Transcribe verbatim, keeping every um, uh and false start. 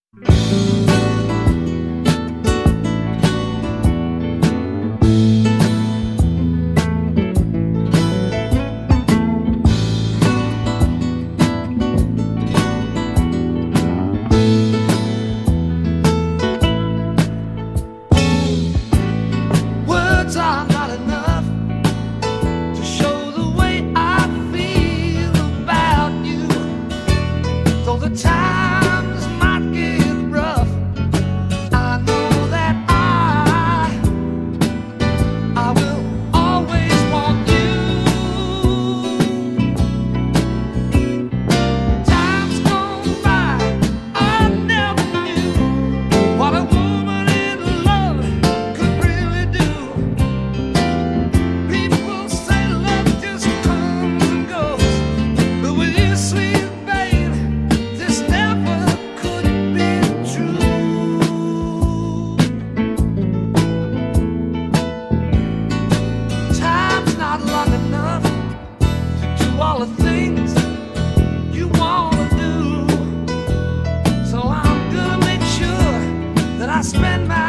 Words are not enough to show the way I feel about you. Though the times might get rough, I know that I, I will always want you. Times gone by, I never knew what a woman in love could really do. People say love just comes and goes, but with you, sweet babe, this never could be true. Time's not long enough to do all the things you wanna do, so I'm gonna make sure that I spend my